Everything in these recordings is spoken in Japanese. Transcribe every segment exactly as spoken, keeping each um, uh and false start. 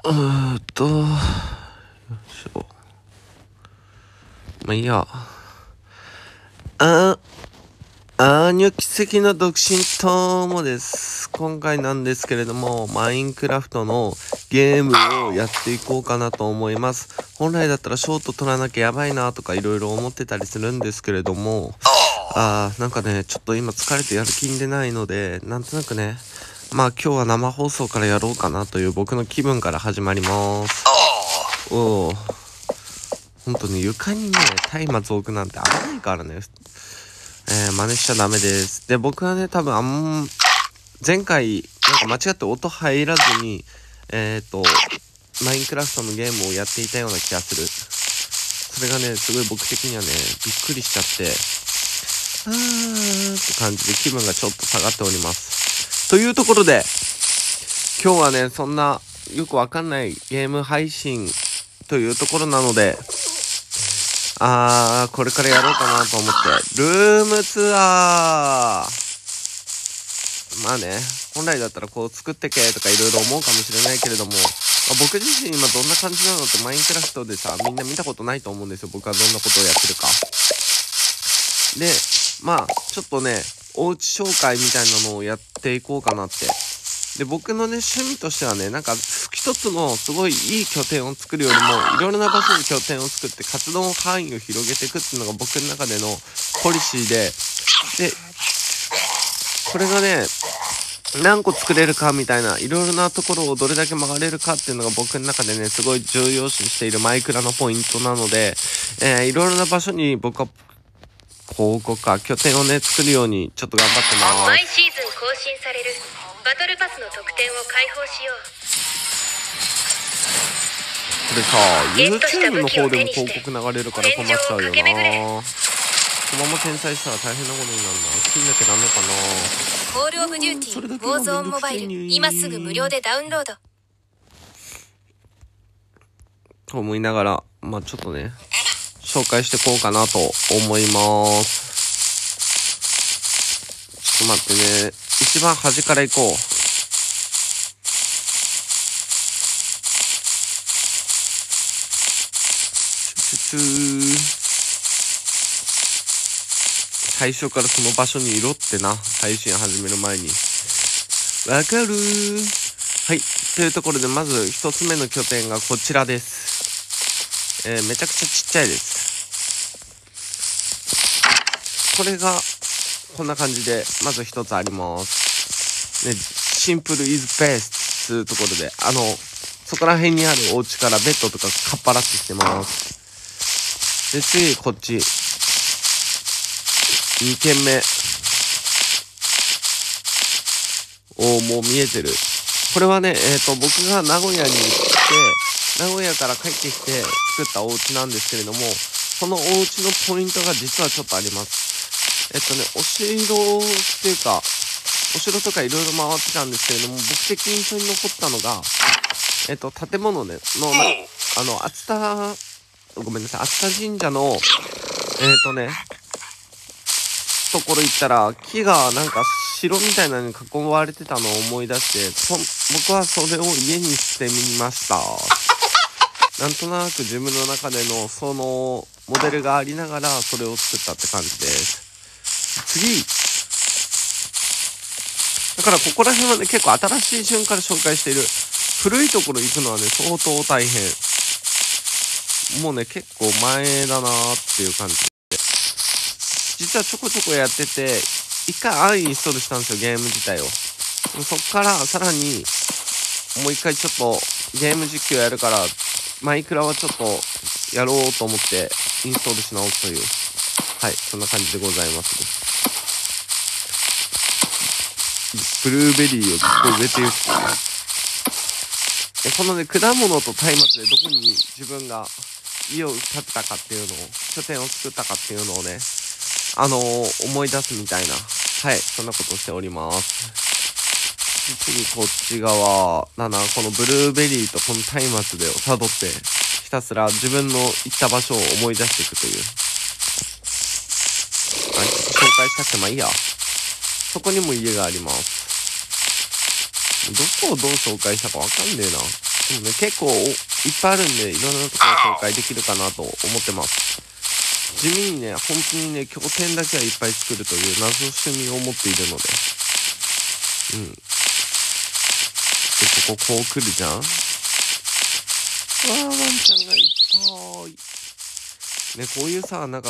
うーっと、よいしょ。まあいいや。あ、あーにょ奇跡の独身ともです。今回なんですけれども、マインクラフトのゲームをやっていこうかなと思います。本来だったらショート取らなきゃやばいなとかいろいろ思ってたりするんですけれども、あーなんかね、ちょっと今疲れてやる気でないので、なんとなくね、まあ今日は生放送からやろうかなという僕の気分から始まります。おお、ほんとね、床にね、松明置くなんて危ないからね、えー、真似しちゃダメです。で、僕はね、多分あん、前回、なんか間違って音入らずに、えっと、マインクラフトのゲームをやっていたような気がする。それがね、すごい僕的にはね、びっくりしちゃって、あーって感じで気分がちょっと下がっております。というところで、今日はね、そんなよくわかんないゲーム配信というところなので、あー、これからやろうかなと思って、ルームツアー。まあね、本来だったらこう作ってけとかいろいろ思うかもしれないけれども、まあ、僕自身今どんな感じなのってマインクラフトでさ、みんな見たことないと思うんですよ。僕はどんなことをやってるか。で、まあ、ちょっとね、おうち紹介みたいなのをやっていこうかなって。で、僕のね、趣味としてはね、なんか、一つのすごいいい拠点を作るよりも、いろいろな場所に拠点を作って活動範囲を広げていくっていうのが僕の中でのポリシーで、で、これがね、何個作れるかみたいな、いろいろなところをどれだけ曲がれるかっていうのが僕の中でね、すごい重要視しているマイクラのポイントなので、えー、いろいろな場所に僕は、こうこうか、拠点をね、作るようにちょっと頑張ってます。 毎シーズン更新されるバトルパスの特典を開放しよう。 これさ、YouTube の方でも広告流れるから困っちゃうよな。このまま転載したら大変なことになるな。金だけダメかな。 コールオブデューティーウォーゾーンモバイル、今すぐ無料でダウンロードと思いながら、まあちょっとね、紹介してこうかなと思います。ちょっと待ってね、一番端から行こう。チュチュチュー。最初からその場所にいろってな、配信始める前に。わかるー。はい。というところで、まず一つ目の拠点がこちらです。えー、めちゃくちゃちっちゃいです。これが、こんな感じで、まず一つあります。ね、シンプルイズベストというところで、あの、そこら辺にあるお家からベッドとかかっぱらってきてます。で、次、こっち。にけんめ。おー、もう見えてる。これはね、えっと、僕が名古屋に行って、名古屋から帰ってきて作ったお家なんですけれども、このお家のポイントが実はちょっとあります。えっとね、お城っていうか、お城とかいろいろ回ってたんですけれども、僕的に印象に残ったのが、えっと、建物ね、の、あの、熱田、ごめんなさい、熱田神社の、えっとね、ところ行ったら木がなんか城みたいなのに囲われてたのを思い出して、そ僕はそれを家にしてみました。なんとなく自分の中でのそのモデルがありながらそれを作ったって感じです。次、だからここら辺はね、結構新しい順から紹介している。古いところ行くのはね、相当大変。もうね、結構前だなーっていう感じ。実はちょこちょこやってて、一回アンインストールしたんですよ、ゲーム自体を。そっからさらに、もう一回ちょっとゲーム実況やるから、マイクラはちょっとやろうと思ってインストールし直すという。はい、そんな感じでございます。ブルーベリーをずっと植えているし、ね。このね、果物と松明でどこに自分が家を建てたかっていうのを、拠点を作ったかっていうのをね、あのー、思い出すみたいな、はい、そんなことをしております。次こっち側、なな、このブルーベリーとこの松明でを辿って、ひたすら自分の行った場所を思い出していくという。はい、紹介したくてまあいいや。そこにも家があります。どこをどう紹介したかわかんねえな。 でもね、結構いっぱいあるんで、いろんなところ紹介できるかなと思ってます。地味にね、本当にね、拠点だけはいっぱい作るという謎趣味を持っているので。うん。で、こここう来るじゃん。わー、ワンちゃんがいっぱい。ね、こういうさ、なんか、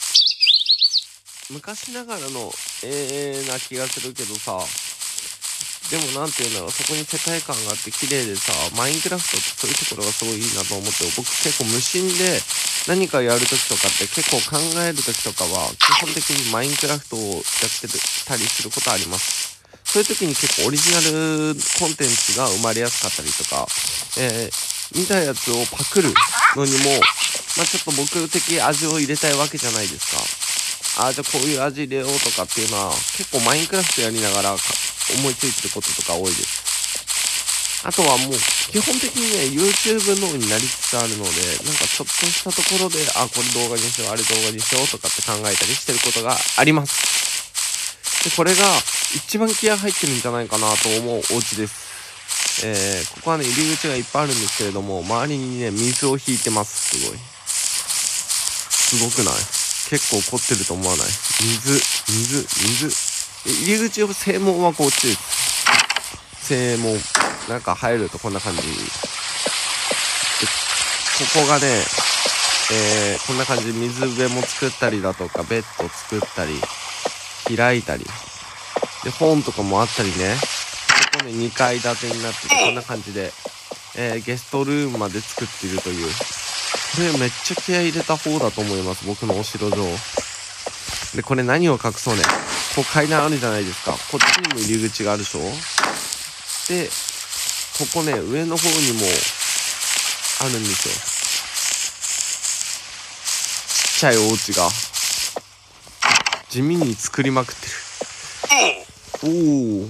昔ながらのええな気がするけどさ、でもなんていうんだろう、そこに世界観があって綺麗でさ、マインクラフトってそういうところがすごいいいなと思って、僕結構無心で何かやるときとかって結構考えるときとかは、基本的にマインクラフトをやってたりすることあります。そういう時に結構オリジナルコンテンツが生まれやすかったりとか、えー、見たやつをパクるのにも、まあちょっと僕的味を入れたいわけじゃないですか。ああ、じゃあこういう味入れようとかっていうのは、結構マインクラフトやりながら思いついてることとか多いです。あとはもう、基本的にね、YouTube 脳になりつつあるので、なんかちょっとしたところで、あ、これ動画にしよう、あれ動画にしようとかって考えたりしてることがあります。で、これが一番気合入ってるんじゃないかなと思うお家です。えー、ここはね、入り口がいっぱいあるんですけれども、周りにね、水を引いてます。すごい。すごくない？結構凝ってると思わない？水、水、水。入り口を正門はこっちです。正門。なんか入るとこんな感じ。で、ここがね、えー、こんな感じで水辺も作ったりだとか、ベッド作ったり、開いたり。で、本とかもあったりね。ここね、にかい建てになってて、こんな感じで、えー、ゲストルームまで作っているという。これめっちゃ気合い入れた方だと思います。僕のお城城。で、これ何を隠そうね。こう階段あるじゃないですか。こっちにも入り口があるでしょ。で、ここね、上の方にもあるんですよ。ちっちゃいお家が。地味に作りまくってる。おー。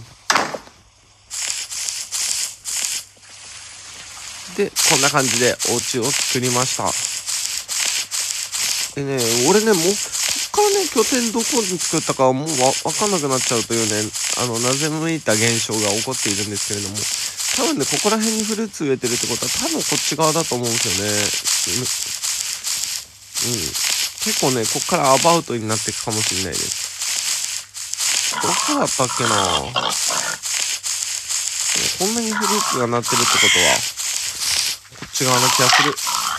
で、こんな感じでお家を作りました。でね、俺ね、もう、こっからね、拠点どこに作ったかはもうわ、わかんなくなっちゃうというね、あの、謎めいた現象が起こっているんですけれども、多分ね、ここら辺にフルーツ植えてるってことは、多分こっち側だと思うんですよね。うん。結構ね、こっからアバウトになっていくかもしれないです。どこだったっけな？こんなにフルーツがなってるってことは、こっち側な気がする。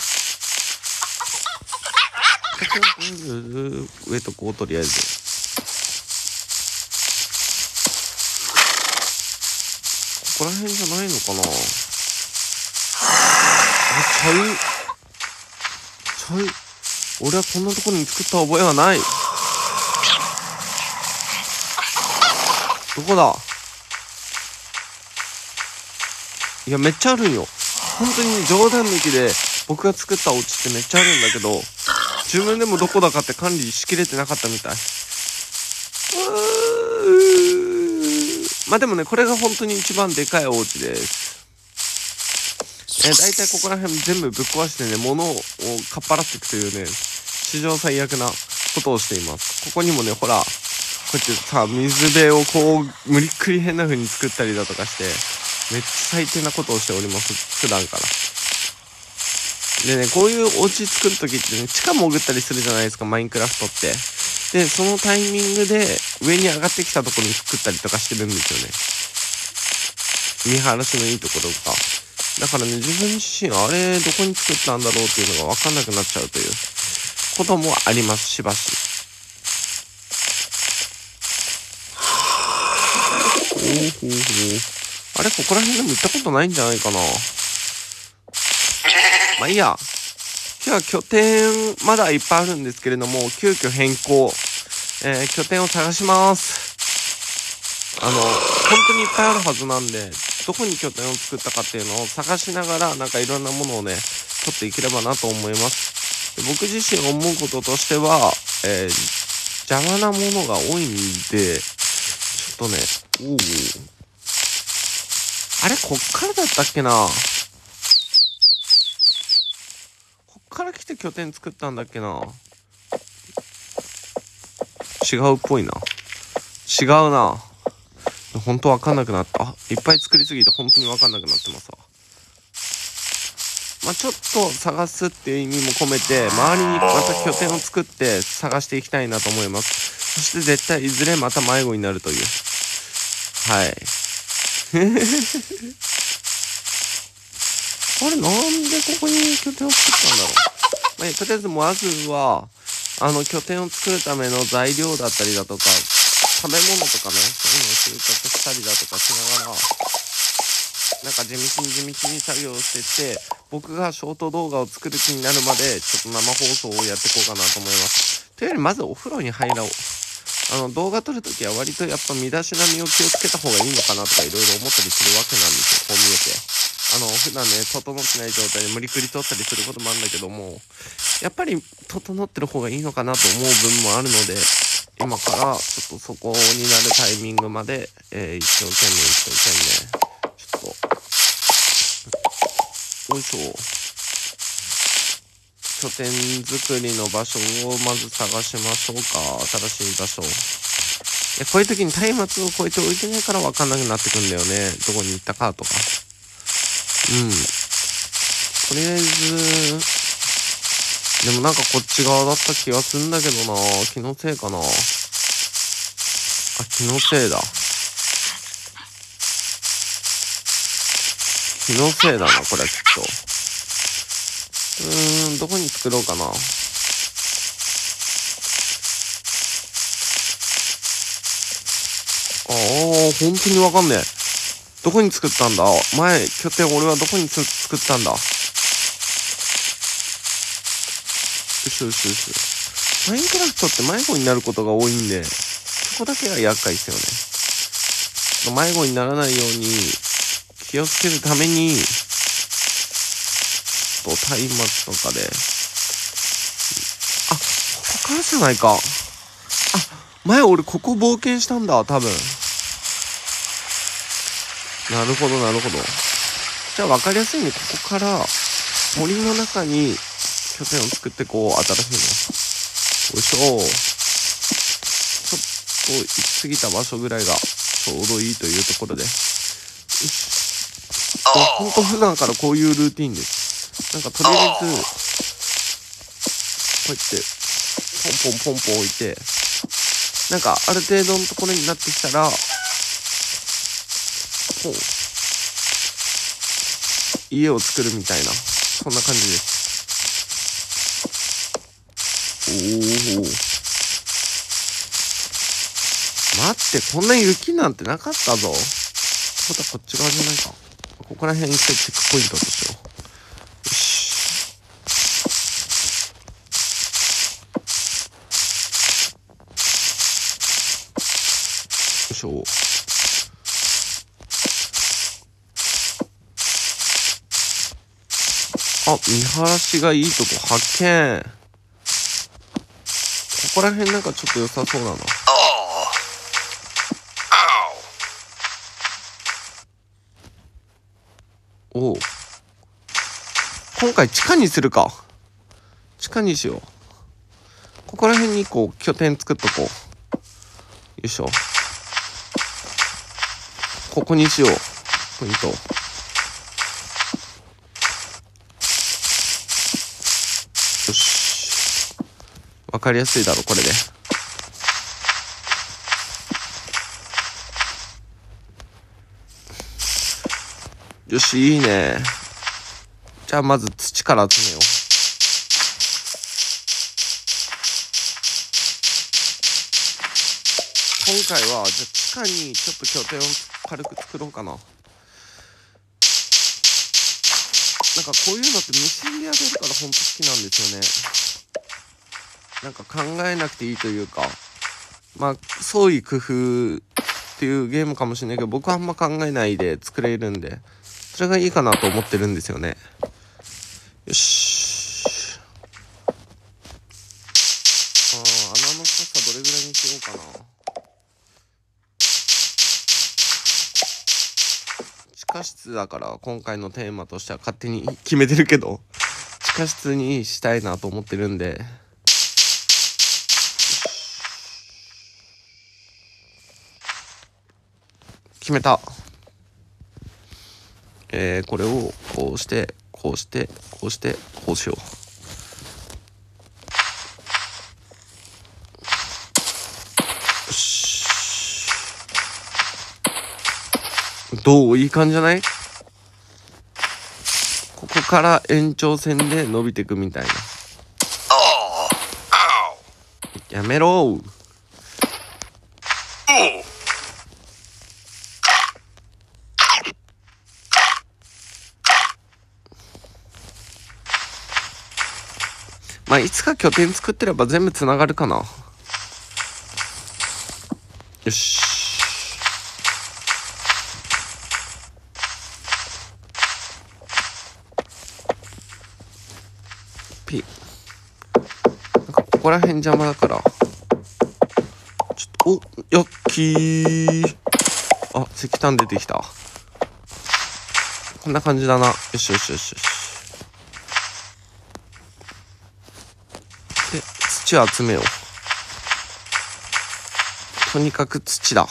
植えとこう、とりあえず。ここら辺じゃないのかな。あ、ちゃう。ちゃう。俺はこんなところに作った覚えはない。どこだ。いや、めっちゃあるんよ。本当に冗談抜きで僕が作ったお家ってめっちゃあるんだけど、自分でもどこだかって管理しきれてなかったみたい。うーまあでもね、これが本当に一番でかいお家です。えー、大体ここら辺全部ぶっ壊してね、物をかっぱらっていくというね、史上最悪なことをしています。ここにもね、ほら、こうやってさ、水辺をこう、無理っくり変な風に作ったりだとかして、めっちゃ最低なことをしております。普段から。でね、こういうお家作るときってね、地下潜ったりするじゃないですか、マインクラフトって。で、そのタイミングで上に上がってきたところに作ったりとかしてるんですよね。見晴らしのいいところか。だからね、自分自身あれどこに作ったんだろうっていうのがわかんなくなっちゃうということもあります、しばし。ほうほうほう。あれ、ここら辺でも行ったことないんじゃないかな。まあいいや。今日は拠点まだいっぱいあるんですけれども、急遽変更。えー、拠点を探します。あの、本当にいっぱいあるはずなんで、どこに拠点を作ったかっていうのを探しながら、なんかいろんなものをね、取っていければなと思います。で、僕自身思うこととしては、えー、邪魔なものが多いんで、ちょっとね、おお。あれ、こっからだったっけな？こっから来て拠点作ったんだっけな？違うっぽいな。違うな。ほんとわかんなくなった。いっぱい作りすぎてほんとにわかんなくなってますわ。 まあ、ちょっと探すっていう意味も込めて周りにまた拠点を作って探していきたいなと思います。そして絶対いずれまた迷子になるという、はいあれなんでここに拠点を作ったんだろう。まあ、とりあえずまずはあの拠点を作るための材料だったりだとか食べ物とかね、そういうのを収穫したりだとかしながらなんか地道に地道に作業をしてって、僕がショート動画を作る気になるまでちょっと生放送をやっていこうかなと思います。というよりまずお風呂に入ろう。あの動画撮るときは割とやっぱ身だしなみを気をつけた方がいいのかなとかいろいろ思ったりするわけなんですよ。こう見えてあの普段ね整ってない状態で無理くり撮ったりすることもあるんだけども、やっぱり整ってる方がいいのかなと思う部分もあるので、今からちょっとそこになるタイミングまで、えー、一生懸命一生懸命ちょっとよいしょ拠点作りの場所をまず探しましょうか。新しい場所。いやこういう時に松明をこうやって置いてないから分かんなくなってくんだよね、どこに行ったかとか。うんとりあえずでもなんかこっち側だった気がするんだけどな。気のせいかな。あ、気のせいだ。気のせいだな、これはきっと。うーん、どこに作ろうかな。ああ、本当にわかんねえ。どこに作ったんだ。前、拠点俺はどこにつ作ったんだ。よしよしよし。マインクラフトって迷子になることが多いんで、そこだけが厄介ですよね。迷子にならないように気をつけるために、と松明とかで、あ、ここからじゃないか。あ、前俺ここ冒険したんだ、多分。なるほどなるほど。じゃあ分かりやすいね。ここから森の中に拠点を作ってこう、新しいの。よいしょ。ちょっと行き過ぎた場所ぐらいがちょうどいいというところで。よし。ほんと普段からこういうルーティンです。なんかとりあえず、こうやってポンポンポンポン置いて、なんかある程度のところになってきたら、こう家を作るみたいな、そんな感じです。おお、待って、こんな雪なんてなかったぞ。またこっち側じゃないか。ここら辺一回チェックポイントとしよう。よし。よいしょ。あ、見晴らしがいいとこ発見。ここら辺なんかちょっと良さそうだな。おう。今回地下にするか。地下にしよう。ここら辺にこう拠点作っとこう。よいしょ。ここにしよう。ポイント。よし。わかりやすいだろ、これで。よし、いいね。じゃあまず土から集めよう。今回はじゃあ地下にちょっと拠点を軽く作ろうかな。なんかこういうのって無心でやれるからほんと好きなんですよね。なんか考えなくていいというか、まあ創意工夫っていうゲームかもしれないけど、僕はあんま考えないで作れるんで、それがいいかなと思ってるんですよね。よし。あー、穴の深さどれぐらいにしようかな。地下室だから今回のテーマとしては勝手に決めてるけど、地下室にしたいなと思ってるんで。決めた。えー、これをこうしてここうしてこうしてこうしよう。よし、どう、いい感じじゃない？ここから延長線で伸びていくみたいな。やめろー。まあいつか拠点作ってれば全部つながるかな。よし、ピなんかここら辺邪魔だからちょっと、お、よっきー。あ、石炭出てきた。こんな感じだな。よしよしよしよし。で、土を集めよう。とにかく土だ。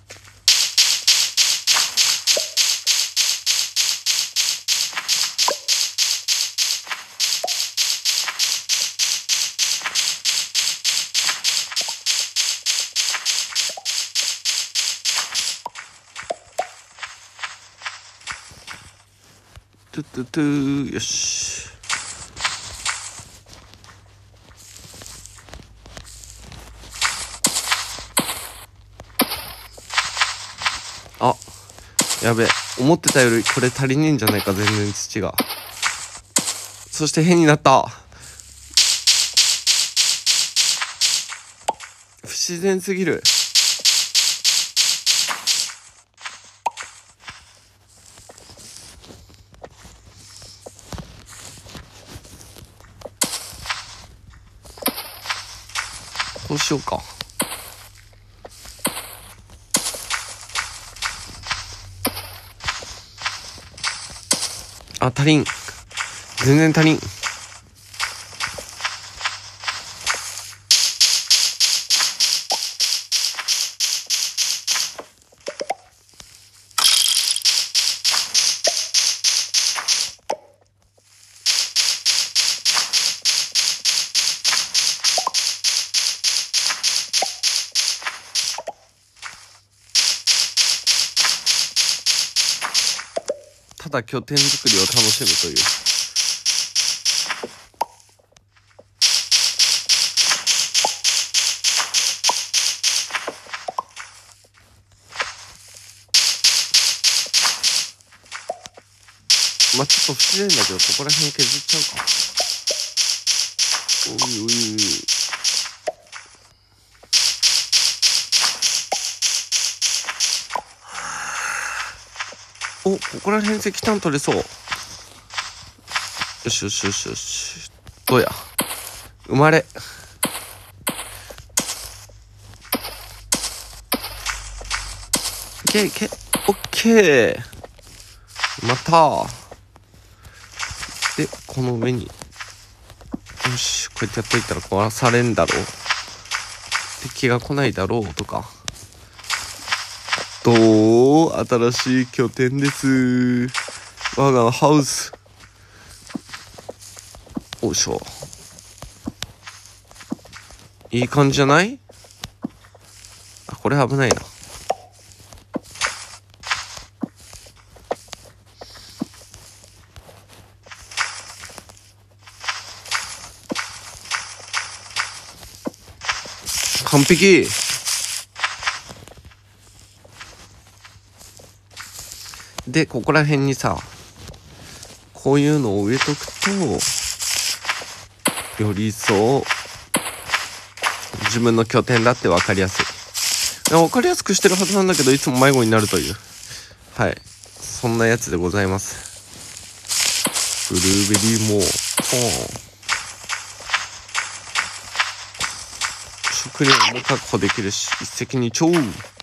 トゥトゥトゥ、よし。あ、やべえ、思ってたよりこれ足りねえんじゃないか、全然土が。そして変になった。不自然すぎる。こうしようか。あ、足りん。全然足りん。ただ拠点作りを楽しむという。まあちょっと不自然だけど、ここら辺削っちゃうか。おいおいおい。お、ここら辺石炭取れそう。よしよしよしよし。どうや。生まれ。いけいけ。オッケー。また。で、この上に。よし、こうやってやっといたら壊されんだろう。敵が来ないだろうとか。どう？新しい拠点です。我がハウス。おいしょ。いい感じじゃない？あ、これ危ないな。完璧。で、ここら辺にさ、こういうのを植えとくと、より一層、自分の拠点だって分かりやすい。分かりやすくしてるはずなんだけど、いつも迷子になるという。はい。そんなやつでございます。ブルーベリーも、食料も確保できるし、一石二鳥。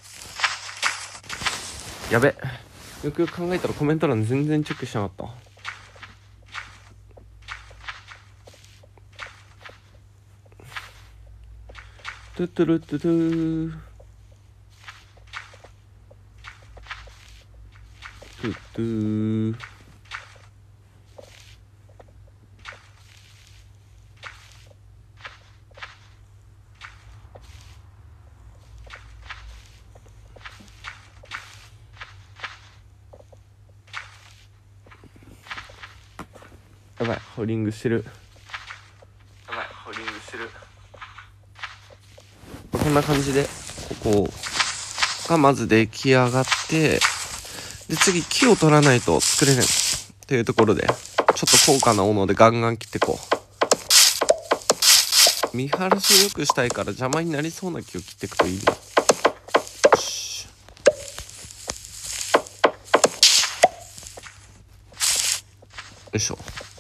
やべ。よくよく考えたらコメント欄全然チェックしなかった。トゥトゥルトゥトゥトゥトゥやばい、ホーリングしてる。やばい、ホーリングしてる。こんな感じで、ここがまず出来上がって、で、次木を取らないと作れないっていうところで、ちょっと高価な斧でガンガン切ってこう。見晴らしを良くしたいから邪魔になりそうな木を切っていくといいんだ。よし。よいしょ。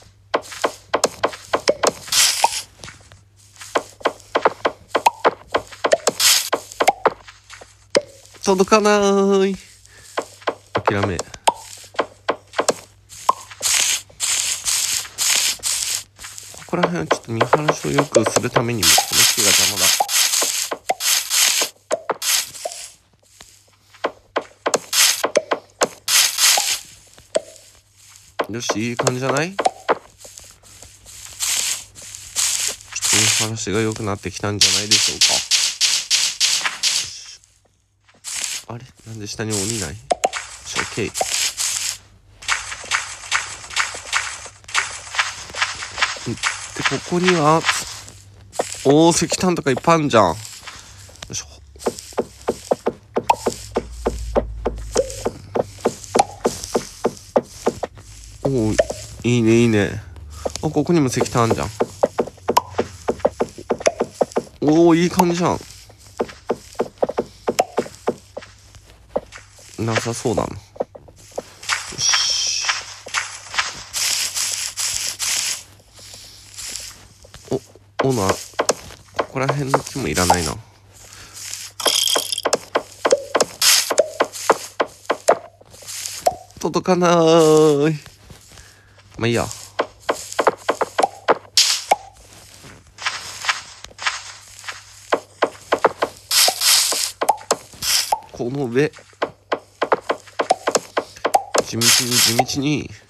届かなーい。諦め。ここら辺はちょっと見晴らしを良くするためにもこの木が邪魔だ。よし、いい感じじゃない？ちょっと見晴らしが良くなってきたんじゃないでしょうか。あれ、なんで下に降りない？オッケー。で、ここには、おー、石炭とかいっぱいあるじゃん。よいしょ。おー、いいね、いいね。あ、ここにも石炭あんじゃん。おー、いい感じじゃん。なさそうだな。よし。お、オナー、ここら辺の木もいらないな。届かなーい。まあいいや。この上。地道に地道に。よ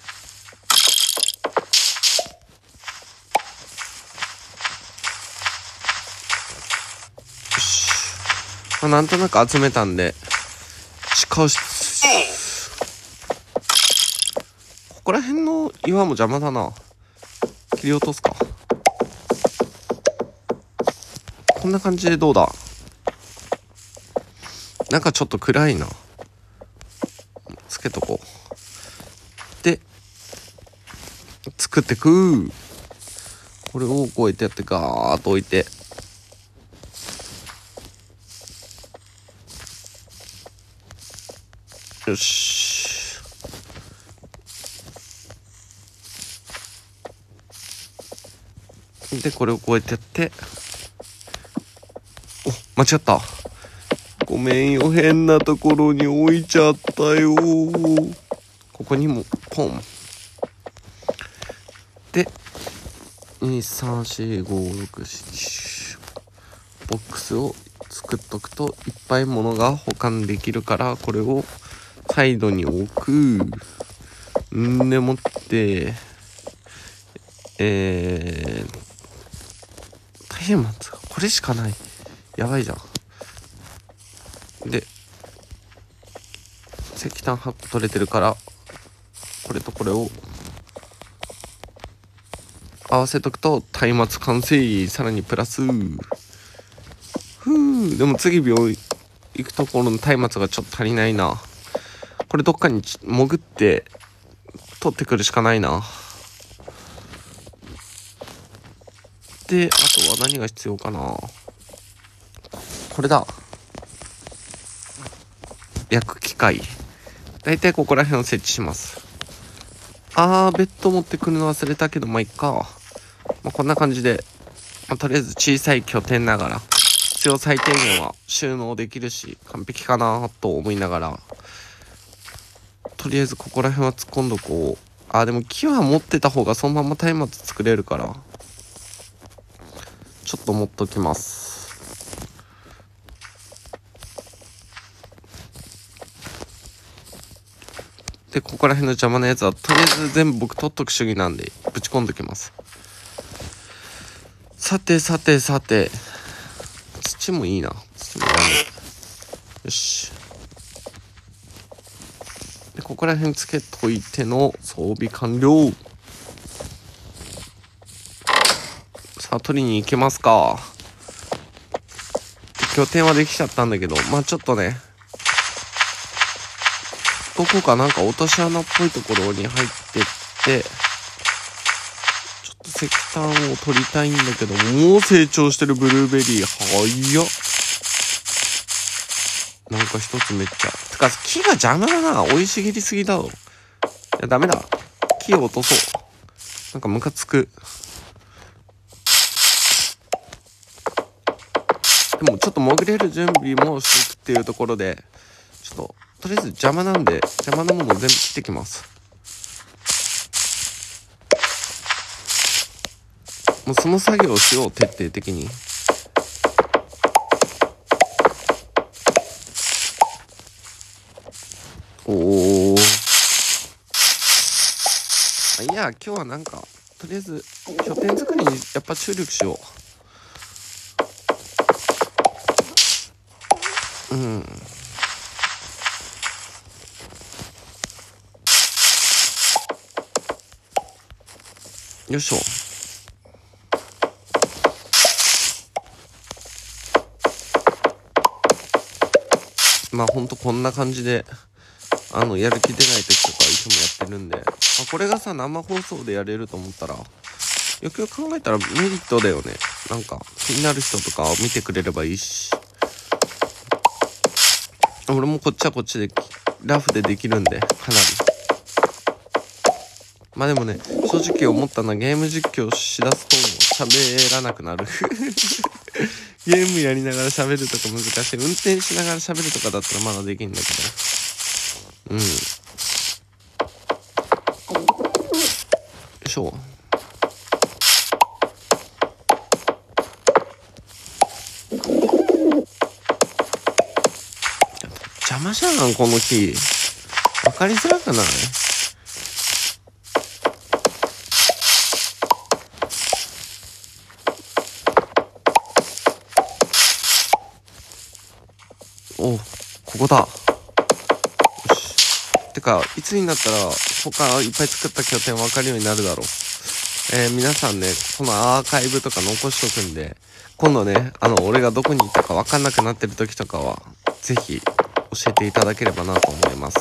し。まあ、なんとなく集めたんで、地下室。ここら辺の岩も邪魔だな。切り落とすか。こんな感じでどうだ？なんかちょっと暗いな。つけとこう。で、作ってく。これをこうやってやってガーッと置いて。よし。で、これをこうやってやって。お、間違った。ごめんよ、変なところに置いちゃったよ。ここにもポン。で、に、さん、よん、ご、ろく、ななボックスを作っとくといっぱい物が保管できるから、これをサイドに置く。んでもって、えー、松明がこれしかない。やばいじゃん。で、石炭はっこ取れてるから、これとこれを合わせとくと松明完成。さらにプラス。ふう、でも次病院行くところの松明がちょっと足りないな。これどっかに潜って取ってくるしかないな。で、あとは何が必要かな。これだ。焼く機械。だいたいここら辺を設置します。あー、ベッド持ってくるの忘れたけど、まあ、いっか。まあ、こんな感じで、まあ、とりあえず小さい拠点ながら、必要最低限は収納できるし、完璧かなと思いながら、とりあえずここら辺は突っ込んどこう。あー、でも木は持ってた方がそのまま松明作れるから、ちょっと持っときます。で、ここら辺の邪魔なやつは、とりあえず全部僕取っとく主義なんで、ぶち込んどきます。さてさてさて、土もいいな。土もいらない。よし。で、ここら辺つけといての装備完了。 さあ、取りに行けますか。拠点はできちゃったんだけど、まあちょっとね、どこかなんか落とし穴っぽいところに入ってって、ちょっと石炭を取りたいんだけど、もう成長してるブルーベリー、早っ。なんか一つめっちゃ。てか、木が邪魔だな。生い茂りすぎだろ。いや、ダメだ。木を落とそう。なんかムカつく。でもちょっと潜れる準備もしていくっていうところで、ちょっと、とりあえず邪魔なんで、邪魔なものを全部切ってきます。もうその作業をしよう、徹底的に。おー。いや、今日はなんか、とりあえず、拠点作りにやっぱ注力しよう。うん。よいしょ。まあほんとこんな感じで、あの、やる気出ない時とかいつもやってるんで、まあ、これがさ、生放送でやれると思ったら、よくよく考えたらメリットだよね。なんか、気になる人とか見てくれればいいし。俺もこっちはこっちで、ラフでできるんで、かなり。まあでもね、正直思ったのはゲーム実況しだすと喋らなくなる。ゲームやりながら喋るとか難しい。運転しながら喋るとかだったらまだできんだけど。うん。よいしょ。邪魔じゃん、この木。わかりづらくない？お、ここだ。よし。てか、いつになったら他いっぱい作った拠点分かるようになるだろう。えー、皆さんね、このアーカイブとか残しとくんで、今度ね、あの、俺がどこに行ったか分かんなくなってる時とかは、ぜひ教えていただければなと思います。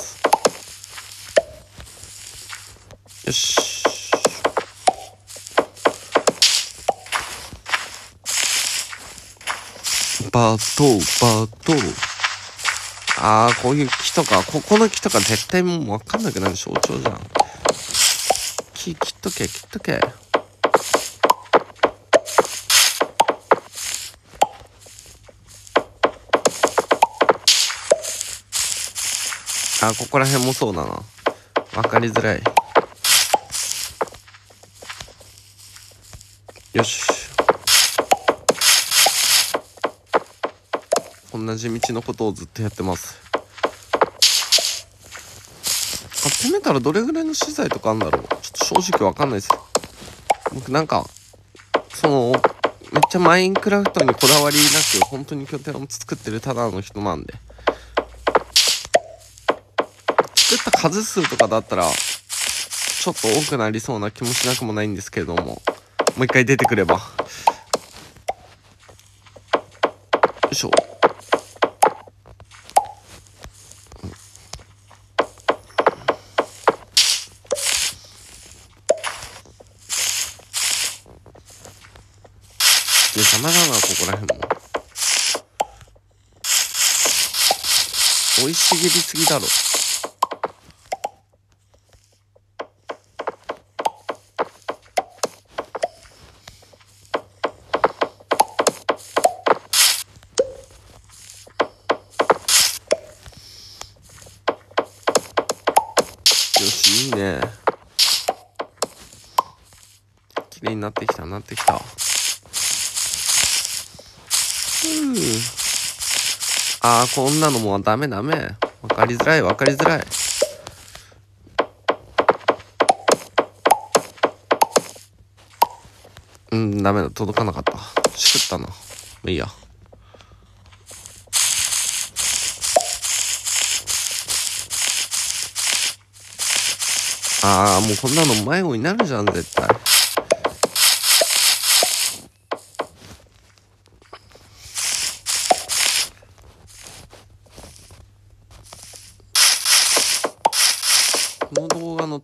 よし。バトバト。あー、こういう木とか、ここの木とか絶対もう分かんなくなる象徴じゃん。木切っとけ、切っとけ。あ、ここら辺もそうだな。分かりづらい。よし。こんな地道のことをずっとやってます。集めたらどれぐらいの資材とかあんだろう。ちょっと正直わかんないです。僕なんか、その、めっちゃマインクラフトにこだわりなく、本当に拠点を作ってるただの人なんで。作った数数とかだったら、ちょっと多くなりそうな気もしなくもないんですけれども、もう一回出てくれば。よいしょ。で、邪魔だな、ここら辺も。生い茂りすぎだろ。よし、いいね。綺麗になってきた、なってきた。うん。あー、こんなのもうダメダメ。わかりづらい、わかりづらい。うん、ダメだ、届かなかった。しくったな。まあいいや。あー、もうこんなの迷子になるじゃん、絶対。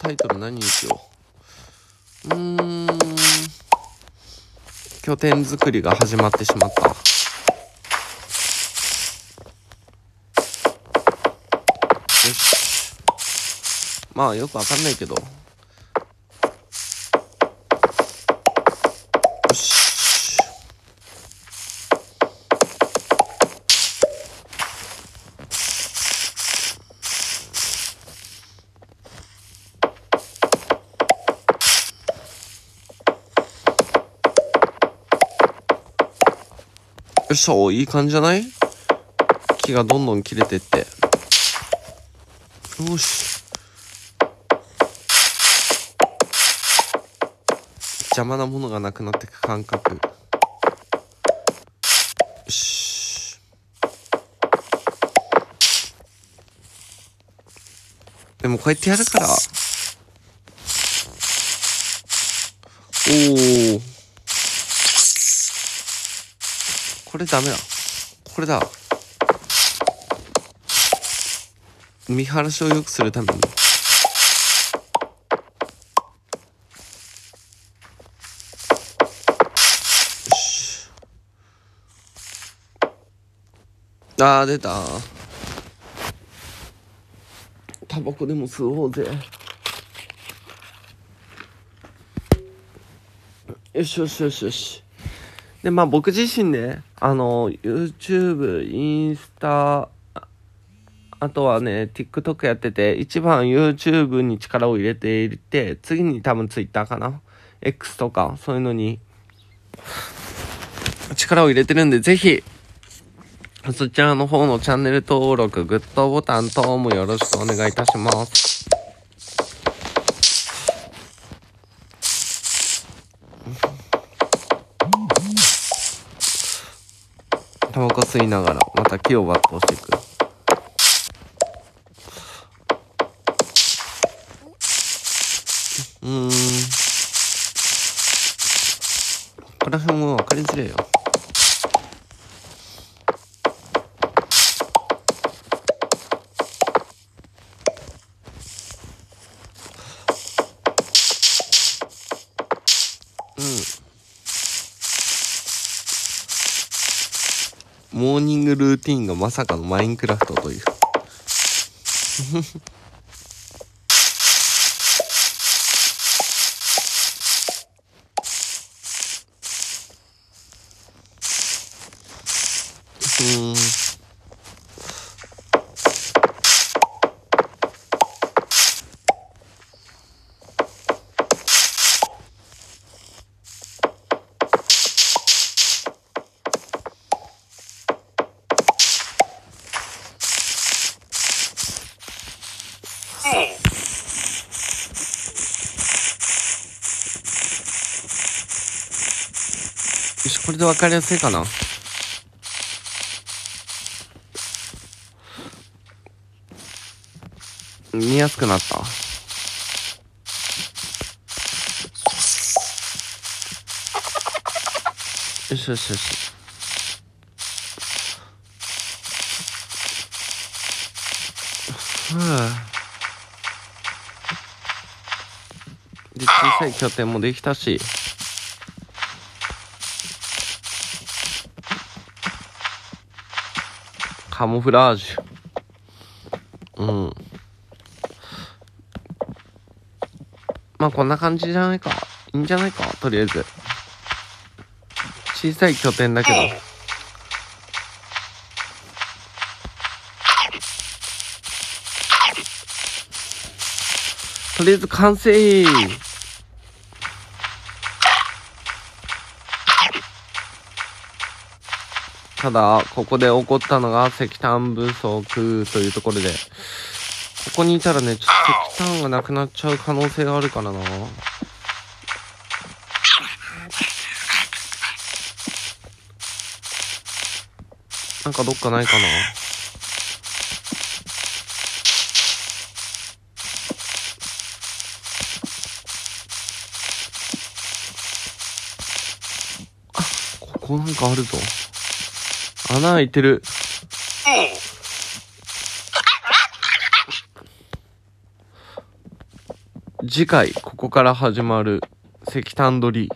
タイトル何にしよう。うーん。拠点作りが始まってしまった。よし。まあよくわかんないけど。よし。よっしゃ、いい感じじゃない？木がどんどん切れてって。よし。邪魔なものがなくなってく感覚。よし。でもこうやってやるから。おー。これダメだ。これだ。見晴らしを良くするために。よし。あー、出た。タバコでも吸おうぜ。よしよしよしよし。で、まあ僕自身ね、あの、YouTube、インスタ、あとはね、TikTok やってて、一番 YouTube に力を入れていて、次に多分 Twitter かな ?X とか、そういうのに力を入れてるんで、ぜひ、そちらの方のチャンネル登録、グッドボタン等もよろしくお願いいたします。タバコ吸いながら、また木を抜刀していく。うーん。この辺も分かりづれえよ。うん。モーニングルーティンがまさかのマインクラフトという。うーん。よし、これで分かりやすいかな。見やすくなった。よしよしよし。ふぅ。で、小さい拠点もできたし。カモフラージュ。うん。まあこんな感じじゃないか。いいんじゃないか。とりあえず。小さい拠点だけど。とりあえず完成。ただ、ここで起こったのが石炭不足というところで、ここにいたらね、ちょっと石炭がなくなっちゃう可能性があるからな。なんかどっかないかな。あ、ここなんかあるぞ。穴開いてる。 次回ここから始まる石炭取り。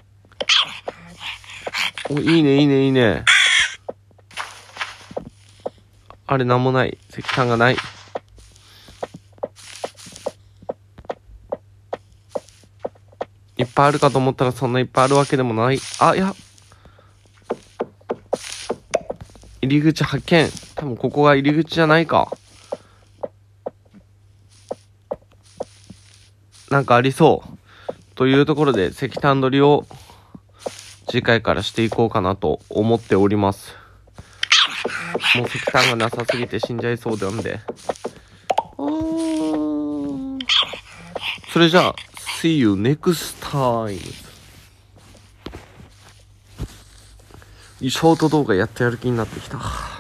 お、いいねいいねいいね。あれなんもない。石炭がない。いっぱいあるかと思ったらそんないっぱいあるわけでもない。あ、いや。入り口発見。多分ここが入り口じゃないか。なんかありそう。というところで石炭取りを次回からしていこうかなと思っております。もう石炭がなさすぎて死んじゃいそうなんで。あー、それじゃあ See you next time。 ショート動画やってやる気になってきた。